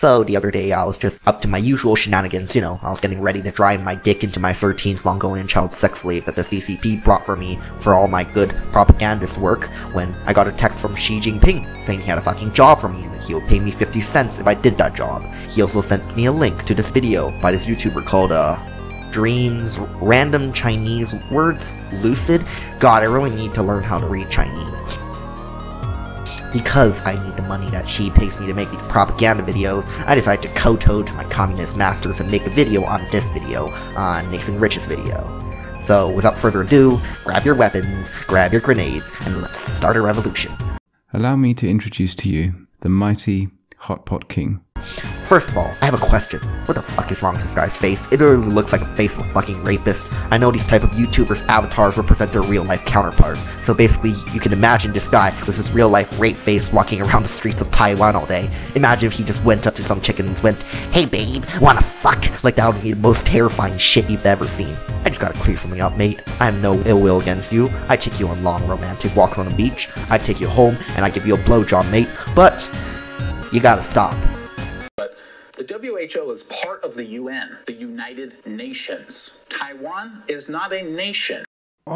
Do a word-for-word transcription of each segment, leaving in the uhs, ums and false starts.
So the other day I was just up to my usual shenanigans, you know, I was getting ready to drive my dick into my thirteenth Mongolian child sex slave that the C C P brought for me for all my good propagandist work when I got a text from Xi Jinping saying he had a fucking job for me and he would pay me fifty cents if I did that job. He also sent me a link to this video by this YouTuber called, uh, Dreams, Random Chinese Words, Lucid. God, I really need to learn how to read Chinese. Because I need the money that Xi pays me to make these propaganda videos, I decided to kowtow to my communist masters and make a video on this video, on Nathan Rich's video. So, without further ado, grab your weapons, grab your grenades, and let's start a revolution. Allow me to introduce to you the mighty Hot Pot King. First of all, I have a question. What the fuck is wrong with this guy's face? It literally looks like a face of a fucking rapist. I know these type of YouTubers' avatars represent their real-life counterparts, so basically you can imagine this guy with his real-life rape face walking around the streets of Taiwan all day. Imagine if he just went up to some chick and went, "Hey babe, wanna fuck?" Like that would be the most terrifying shit you've ever seen. I just gotta clear something up, mate. I have no ill will against you. I take you on long romantic walks on the beach. I take you home and I give you a blowjob, mate. But you gotta stop. The W H O is part of the U N, the United Nations. Taiwan is not a nation.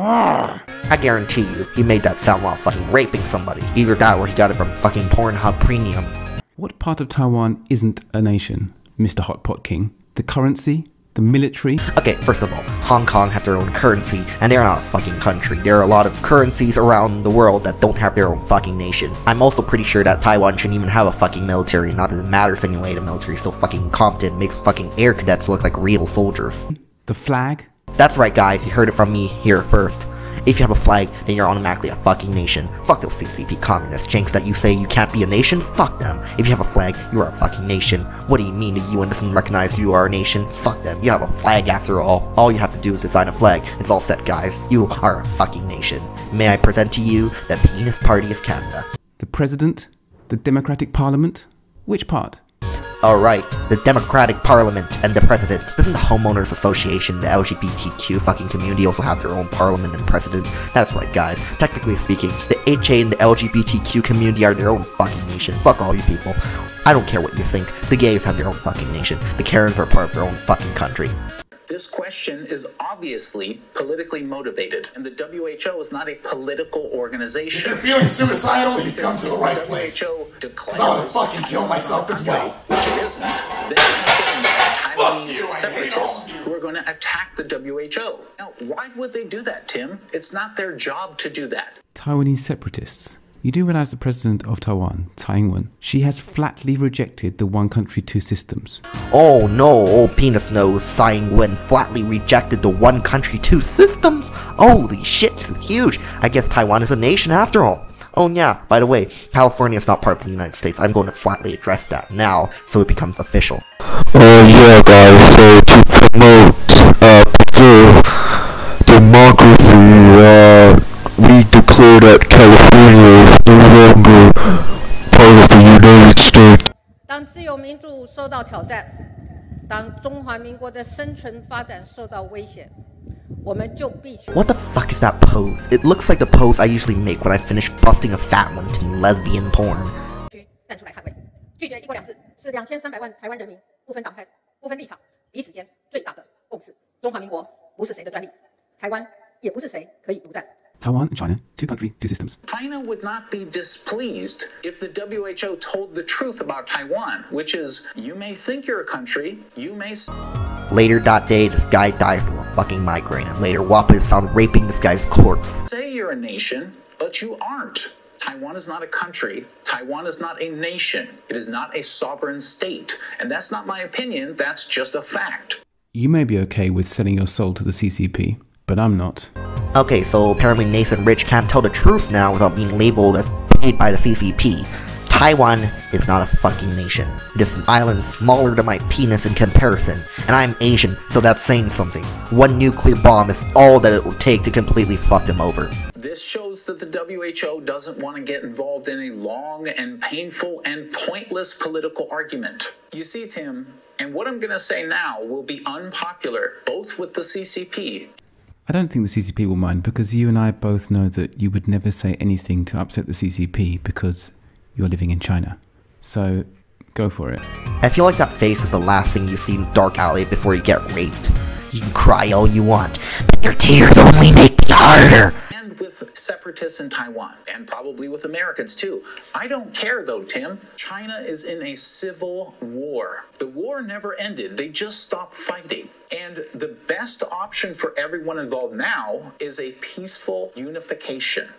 I guarantee you, he made that sound while fucking raping somebody. Either that or he got it from fucking Pornhub Premium. What part of Taiwan isn't a nation, Mister Hot Pot King? The currency? The military? Okay, first of all, Hong Kong has their own currency, and they're not a fucking country. There are a lot of currencies around the world that don't have their own fucking nation. I'm also pretty sure that Taiwan shouldn't even have a fucking military, not that it matters anyway, the military is so fucking incompetent, makes fucking air cadets look like real soldiers. The flag? That's right guys, you heard it from me here first. If you have a flag, then you're automatically a fucking nation. Fuck those C C P communist janks that you say you can't be a nation, fuck them. If you have a flag, you are a fucking nation. What do you mean the U N doesn't recognize you are a nation? Fuck them, you have a flag after all. All you have to do is design a flag. It's all set guys, you are a fucking nation. May I present to you the Penis Party of Canada. The President? The Democratic Parliament? Which part? Alright, the Democratic Parliament and the President. Doesn't the Homeowners Association, the L G B T Q fucking community also have their own parliament and president? That's right guys, technically speaking, the H A and the L G B T Q community are their own fucking nation. Fuck all you people. I don't care what you think, the gays have their own fucking nation, the Karens are part of their own fucking country. This question is obviously politically motivated, and the W H O is not a political organization. If you're feeling suicidal, you've come to the right place. W H O declares I want to fucking kill myself as well. Which it isn't. Then Taiwanese separatists who are going to attack the W H O. Now, why would they do that, Tim? It's not their job to do that. Taiwanese separatists. You do realize the president of Taiwan, Tsai Ing-wen, she has flatly rejected the one country two systems. Oh no, old penis nose Tsai Ing-wen flatly rejected the one country two systems? Holy shit, this is huge. I guess Taiwan is a nation after all. Oh yeah, by the way, California is not part of the United States. I'm going to flatly address that now, so it becomes official. Oh yeah guys, so to promote, uh, preserve democracy, uh, we declare that California is no longer part of the United States. 当自由民主受到挑战，当中华民国的生存发展受到威胁，我们就必须。 What the fuck is that pose? It looks like the pose I usually make when I finish busting a fat one in lesbian porn. 站出来捍卫，拒绝一国两制是两千三百万台湾人民不分党派、不分立场、彼此间最大的共识。中华民国不是谁的专利，台湾也不是谁可以独占。 Taiwan and China, two country, two systems. China would not be displeased if the W H O told the truth about Taiwan, which is, you may think you're a country, you may... Later that day, this guy died from a fucking migraine, and later WAPA is found raping this guy's corpse. Say you're a nation, but you aren't. Taiwan is not a country. Taiwan is not a nation. It is not a sovereign state. And that's not my opinion, that's just a fact. You may be okay with selling your soul to the C C P, but I'm not. Okay, so apparently Nathan Rich can't tell the truth now without being labeled as paid by the C C P. Taiwan is not a fucking nation. It is an island smaller than my penis in comparison, and I'm Asian, so that's saying something. One nuclear bomb is all that it will take to completely fuck them over. This shows that the W H O doesn't want to get involved in a long and painful and pointless political argument. You see, Tim, and what I'm going to say now will be unpopular, both with the C C P. I don't think the C C P will mind, because you and I both know that you would never say anything to upset the C C P because you're living in China. So, Go for it. I feel like that face is the last thing you see in dark alley before you get raped. You can cry all you want, but your tears only make it harder. And with separatists in Taiwan, and probably with Americans too. I don't care though, Tim. China is in a civil war. The war never ended. They just stopped fighting. And the best option for everyone involved now is a peaceful unification.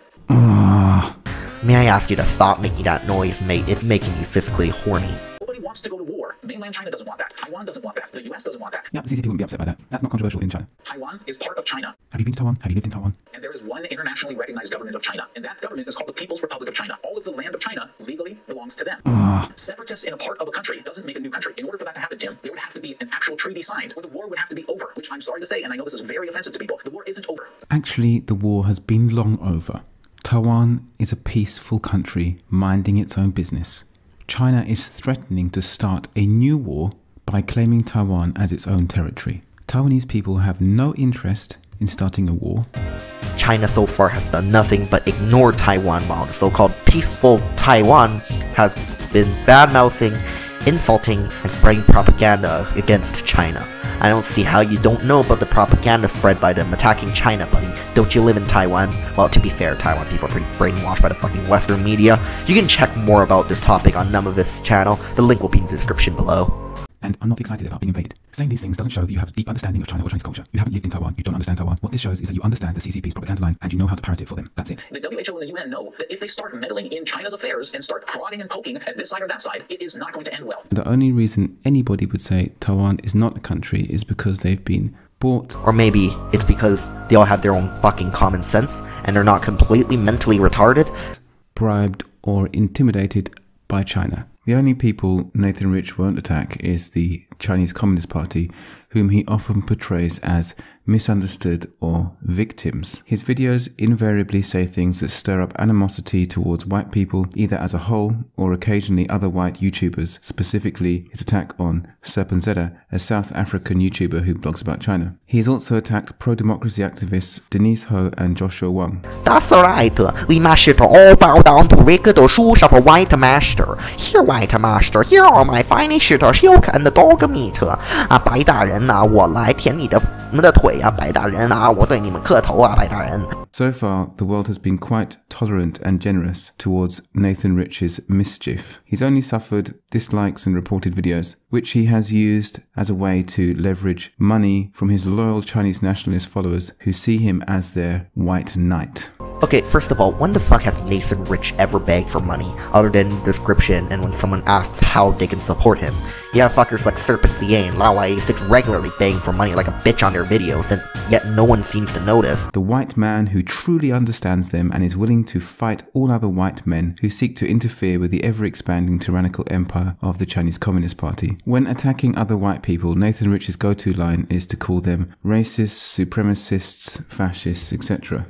May I ask you to stop making that noise, mate? It's making me physically horny. Nobody wants to go to war. Mainland China doesn't want that. Taiwan doesn't want that. The U S doesn't want that. Yeah, the C C P wouldn't be upset by that. That's not controversial in China. Taiwan is part of China. Have you been to Taiwan? Have you lived in Taiwan? And there is one internationally recognized government of China. And that government is called the People's Republic of China. All of the land of China legally belongs to them. Uh. Separatists in a part of a country doesn't make a new country. In order for that to happen, Tim, there would have to be an actual treaty signed, or the war would have to be over, which I'm sorry to say, and I know this is very offensive to people. The war isn't over. Actually, the war has been long over. Taiwan is a peaceful country minding its own business. China is threatening to start a new war by claiming Taiwan as its own territory. Taiwanese people have no interest in starting a war. China so far has done nothing but ignore Taiwan, while the so-called peaceful Taiwan has been bad-mouthing, insulting, and spreading propaganda against China. I don't see how you don't know about the propaganda spread by them attacking China, buddy. Don't you live in Taiwan? Well, to be fair, Taiwan people are pretty brainwashed by the fucking Western media. You can check more about this topic on Numbivist's channel. The link will be in the description below. And I'm not excited about being invaded. Saying these things doesn't show that you have a deep understanding of China or Chinese culture. You haven't lived in Taiwan, you don't understand Taiwan. What this shows is that you understand the C C P's propaganda line and you know how to parrot it for them. That's it. The W H O and the U N know that if they start meddling in China's affairs and start prodding and poking at this side or that side, it is not going to end well. The only reason anybody would say Taiwan is not a country is because they've been bought. Or maybe it's because they all have their own fucking common sense and they're not completely mentally retarded. Bribed or intimidated by China. The only people Nathan Rich won't attack is the Chinese Communist Party, whom he often portrays as misunderstood or victims. His videos invariably say things that stir up animosity towards white people, either as a whole or occasionally other white YouTubers, specifically his attack on Serpenzetta, a South African YouTuber who blogs about China. He has also attacked pro-democracy activists Denise Ho and Joshua Wong. That's right, we must all bow down to break the shoes of a white master. Here, white master, here are my finest silk and dog meat. 啊，白大人呐、啊，我来舔你的你们的腿啊，白大人啊，我对你们磕头啊，白大人。 So far, the world has been quite tolerant and generous towards Nathan Rich's mischief. He's only suffered dislikes and reported videos, which he has used as a way to leverage money from his loyal Chinese nationalist followers who see him as their white knight. Okay, first of all, when the fuck has Nathan Rich ever begged for money, other than description and when someone asks how they can support him? Yeah, fuckers like Serpentzier and Laowa eighty-six regularly begging for money like a bitch on their videos, and yet no one seems to notice. The white man who truly understands them and is willing to fight all other white men who seek to interfere with the ever-expanding tyrannical empire of the Chinese Communist Party. When attacking other white people, Nathan Rich's go-to line is to call them racists, supremacists, fascists, et cetera.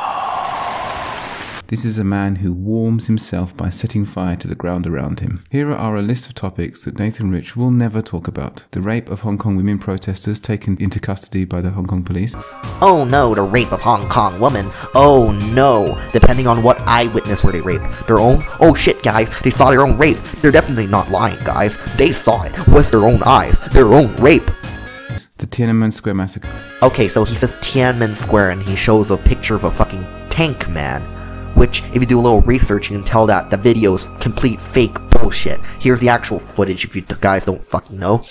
This is a man who warms himself by setting fire to the ground around him. Here are a list of topics that Nathan Rich will never talk about. The rape of Hong Kong women protesters taken into custody by the Hong Kong police. Oh no, the rape of Hong Kong woman. Oh no, depending on what eyewitness were they raped. Their own? Oh shit guys, they saw their own rape. They're definitely not lying guys. They saw it with their own eyes. Their own rape. The Tiananmen Square massacre. Okay, so he says Tiananmen Square and he shows a picture of a fucking tank man. Which, if you do a little research, you can tell that the video is complete fake bullshit. Here's the actual footage if you guys don't fucking know.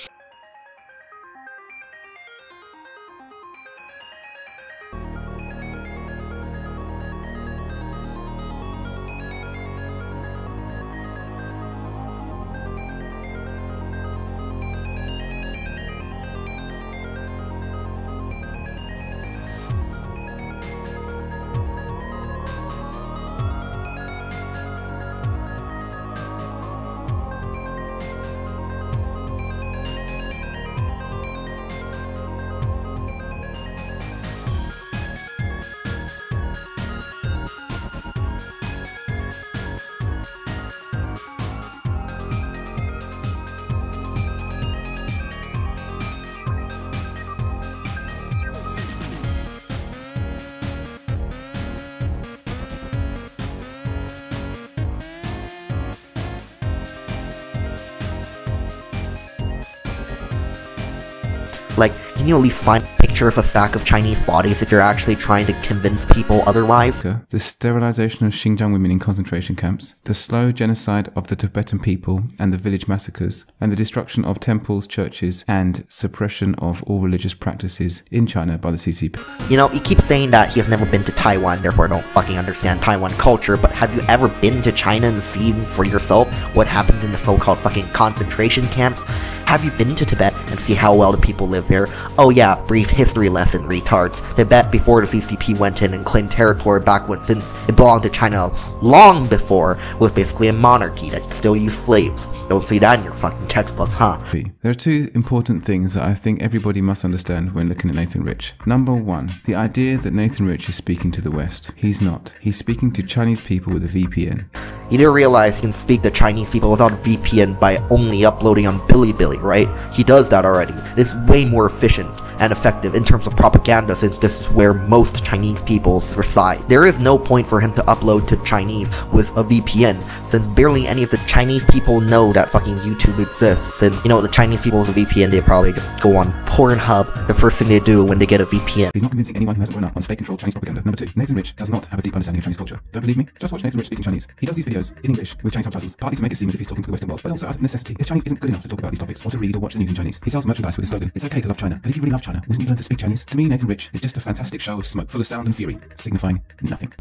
Like, can you at least find a picture of a sack of Chinese bodies if you're actually trying to convince people otherwise? The sterilization of Xinjiang women in concentration camps, the slow genocide of the Tibetan people and the village massacres, and the destruction of temples, churches, and suppression of all religious practices in China by the C C P. You know, he keeps saying that he has never been to Taiwan, therefore don't fucking understand Taiwan culture, but have you ever been to China and seen for yourself what happens in the so-called fucking concentration camps? Have you been to Tibet and see how well the people live there? Oh yeah, brief history lesson, retards. Tibet, before the C C P went in and claimed territory back when, since it belonged to China long before, was basically a monarchy that still used slaves. Don't see that in your fucking textbooks, huh? There are two important things that I think everybody must understand when looking at Nathan Rich. Number one, the idea that Nathan Rich is speaking to the West. He's not. He's speaking to Chinese people with a V P N. You do realize he can speak to Chinese people without a V P N by only uploading on Bilibili, right? He does that already. It's way more efficient and effective in terms of propaganda, since this is where most Chinese peoples reside. There is no point for him to upload to Chinese with a V P N, since barely any of the Chinese people know that fucking YouTube exists. And you know, the Chinese people with a V P N, they probably just go on Pornhub, the first thing they do when they get a V P N. He's not convincing anyone who hasn't grown up on state-controlled Chinese propaganda. Number two, Nathan Rich does not have a deep understanding of Chinese culture. Don't believe me? Just watch Nathan Rich speaking Chinese. He does these videos in English with Chinese subtitles, partly to make it seem as if he's talking to the Western world, but also out of necessity. His Chinese isn't good enough to talk about these topics, or to read or watch the news in Chinese. He sells merchandise with his slogan, "It's okay to love China, but if you really love China, wouldn't you learn to speak Chinese?" To me, Nathan Rich is just a fantastic show of smoke, full of sound and fury, signifying nothing.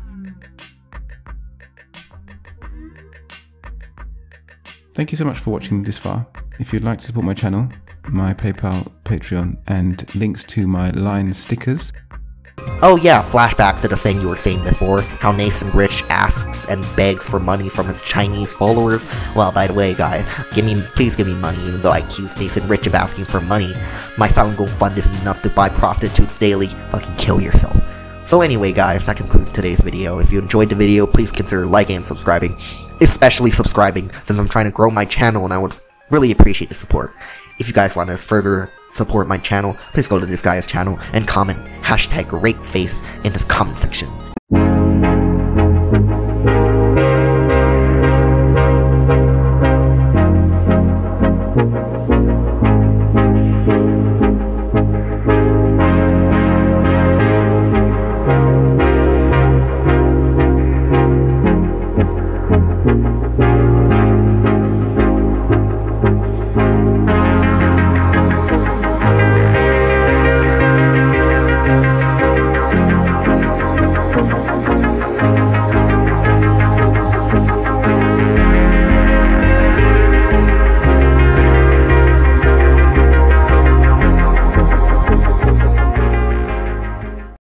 Thank you so much for watching this far. If you'd like to support my channel, my PayPal, Patreon, and links to my Line stickers. Oh yeah, flashbacks to the thing you were saying before, how Nathan Rich asks and begs for money from his Chinese followers. Well, by the way, guys, give me, please give me money, even though I accuse Nathan Rich of asking for money. My Falun Gong fund isn't enough to buy prostitutes daily. Fucking kill yourself. So anyway, guys, that concludes today's video. If you enjoyed the video, please consider liking and subscribing. Especially subscribing, since I'm trying to grow my channel and I would really appreciate the support. If you guys want to further support my channel, please go to this guy's channel and comment hashtag rapeface in his comment section.